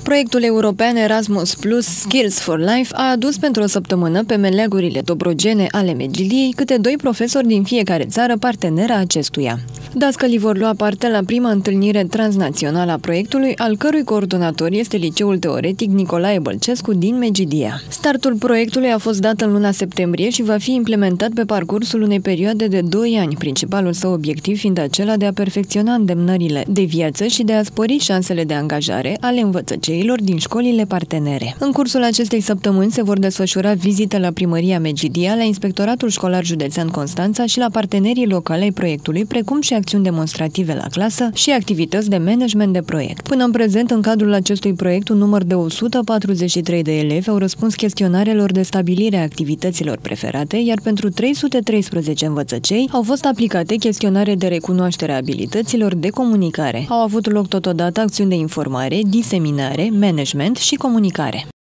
Proiectul european Erasmus Plus Skills for Life a adus pentru o săptămână pe meleagurile dobrogene ale Medgiliei câte 2 profesori din fiecare țară parteneră a acestuia. Dascălii vor lua parte la prima întâlnire transnațională a proiectului, al cărui coordonator este Liceul Teoretic Nicolae Bălcescu din Medgidia. Startul proiectului a fost dat în luna septembrie și va fi implementat pe parcursul unei perioade de 2 ani, principalul său obiectiv fiind acela de a perfecționa îndemnările de viață și de a spori șansele de angajare ale învățăceilor din școlile partenere. În cursul acestei săptămâni se vor desfășura vizite la Primăria Medgidia, la Inspectoratul Școlar Județean Constanța și la partenerii locale ai proiectului, precum și acțiuni demonstrative la clasă și activități de management de proiect. Până în prezent, în cadrul acestui proiect, un număr de 143 de elevi au răspuns chestionarelor de stabilire a activităților preferate, iar pentru 313 învățăcei au fost aplicate chestionare de recunoaștere a abilităților de comunicare. Au avut loc totodată acțiuni de informare, diseminare, management și comunicare.